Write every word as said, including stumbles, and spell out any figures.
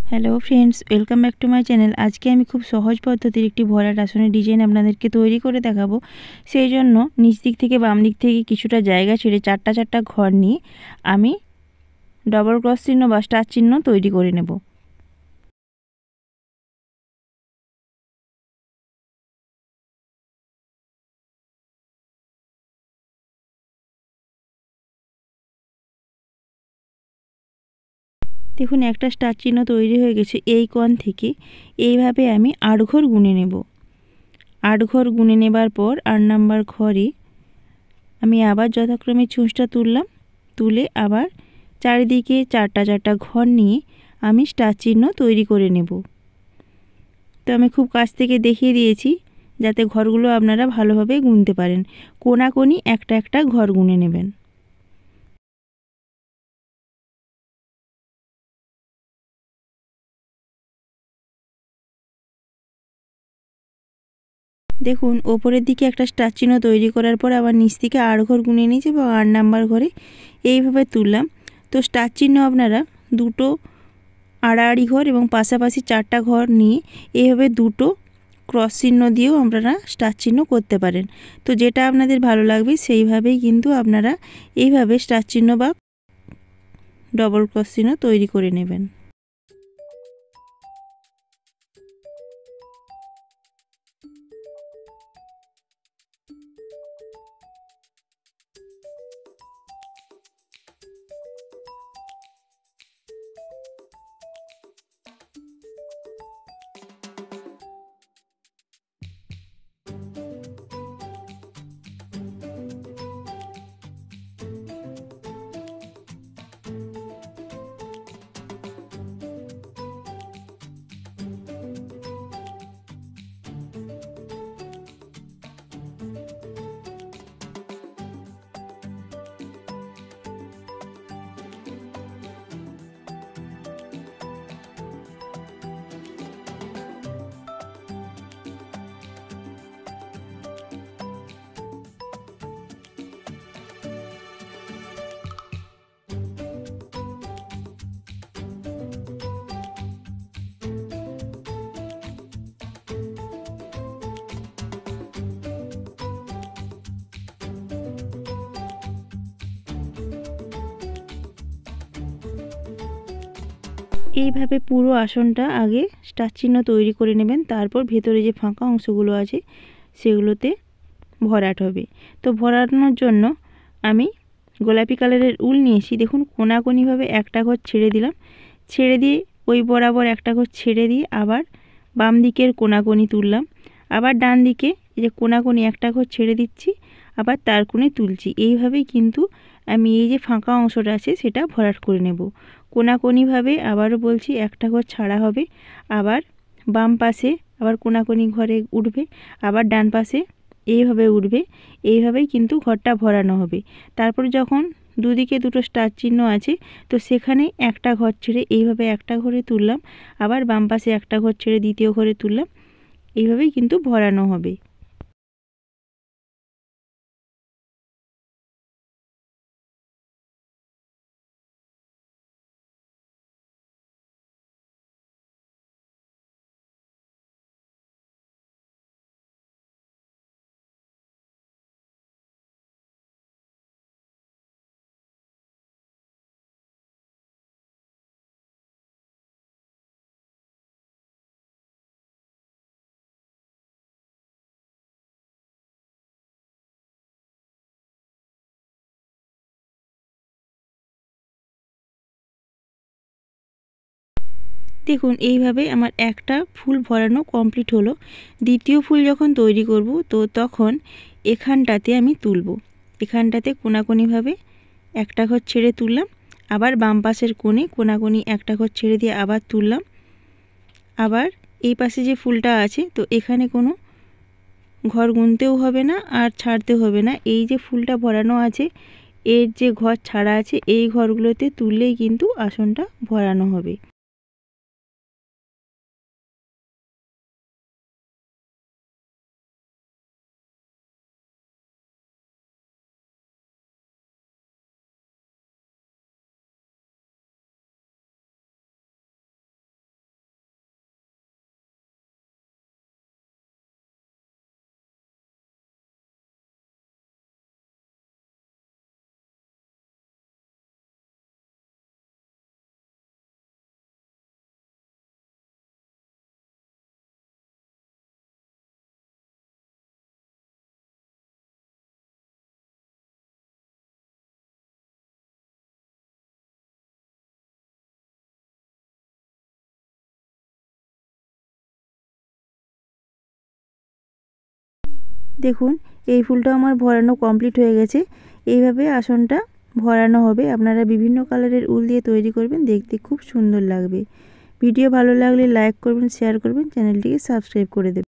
Hello friends, welcome back to my channel. আজকে আমি খুব সহজ পদ্ধতির একটি ভরাট আসনের ডিজাইন আপনাদেরকে তৈরি করে দেখাবো। সেই জন্য নিচ দিক থেকে বাম দিক থেকে কিছুটা জায়গা ছেড়ে চারটা চারটা ঘর নিয়ে আমি ডবল ক্রস চিহ্ন বা স্টার চিহ্ন তৈরি করে নেব। দেখুন, একটা স্টার চিহ্ন তৈরি হয়ে গেছে। এই কোণ থেকে এইভাবে আমি আট ঘর গুনে নেব। আট ঘর গুনে নেবার পর আট নাম্বার ঘরে আমি আবার যথাক্রমে ছুঁচটা তুললাম, তুলে আবার চারিদিকে চারটা চারটা ঘর নিয়ে আমি স্টার চিহ্ন তৈরি করে নেব। তো আমি খুব কাছ থেকে দেখিয়ে দিয়েছি যাতে ঘরগুলো আপনারা ভালোভাবে গুনতে পারেন। কোণাকোণি একটা একটা ঘর গুনে নেবেন। দেখুন, ওপরের দিকে একটা স্টার চিহ্ন তৈরি করার পর আবার নিচ থেকে আট ঘর গুনে নিয়েছি এবং আট নাম্বার ঘরে এইভাবে তুললাম। তো স্টার চিহ্ন আপনারা দুটো আড়াআড়ি ঘর এবং পাশাপাশি চারটা ঘর নিয়ে এইভাবে দুটো ক্রস চিহ্ন দিয়েও আপনারা স্টার চিহ্ন করতে পারেন। তো যেটা আপনাদের ভালো লাগবে সেইভাবেই কিন্তু আপনারা এইভাবে স্টার চিহ্ন বা ডবল ক্রস চিহ্ন তৈরি করে নেবেন। এইভাবে পুরো আসনটা আগে স্টার চিহ্ন তৈরি করে নেবেন। তারপর ভেতরে যে ফাঁকা অংশগুলো আছে সেগুলোতে ভরাট হবে। তো ভরানোর জন্য আমি গোলাপি কালারের উল নিয়েছি। দেখুন, কোণাকোণিভাবে একটা ঘর ছেড়ে দিলাম, ছেড়ে দিয়ে ওই বরাবর একটা ঘর ছেড়ে দিয়ে আবার বাম দিকের কোণাকোণি তুললাম, আবার ডান দিকে এই যে কোণাকোণি একটা ঘর ছেড়ে দিচ্ছি, আবার তার কোণে তুলছি। এইভাবেই কিন্তু আমি এই যে ফাঁকা অংশটা আছে সেটা ভরাট করে নেব। কোণাকোণিভাবে আবারও বলছি একটা ঘর ছাড়া হবে, আবার বাম পাশে আবার কোণাকোণি ঘরে উঠবে, আবার ডান পাশে এইভাবে উঠবে। এইভাবেই কিন্তু ঘরটা ভরানো হবে। তারপর যখন দুদিকে দুটো স্টার চিহ্ন আছে তো সেখানে একটা ঘর ছেড়ে এইভাবে একটা ঘরে তুললাম, আবার বাম পাশে একটা ঘর ছেড়ে দ্বিতীয় ঘরে তুললাম। এইভাবেই কিন্তু ভরানো হবে। দেখুন, এইভাবে আমার একটা ফুল ভরানো কমপ্লিট হলো। দ্বিতীয় ফুল যখন তৈরি করব তো তখন এখানটাতে আমি তুলব। এখানটাতে কোণাকোণিভাবে একটা ঘর ছেড়ে তুললাম, আবার বাম পাশের কোণে কোণাকোণি একটা ঘর ছেড়ে দিয়ে আবার তুললাম। আবার এই পাশে যে ফুলটা আছে তো এখানে কোনো ঘর গুনতেও হবে না আর ছাড়তেও হবে না। এই যে ফুলটা ভরানো আছে এর যে ঘর ছাড়া আছে এই ঘরগুলোতে তুললেই কিন্তু আসনটা ভরানো হবে। দেখুন এই ফুলটা আমার ভরানো কমপ্লিট হয়ে গেছে। এইভাবে আসনটা ভরানো হবে। আপনারা বিভিন্ন কালারের উল দিয়ে তৈরি করবেন, দেখতে খুব সুন্দর লাগবে। ভিডিও ভালো লাগলে লাইক করবেন, শেয়ার করবেন, চ্যানেলটিকে সাবস্ক্রাইব করে দেবেন।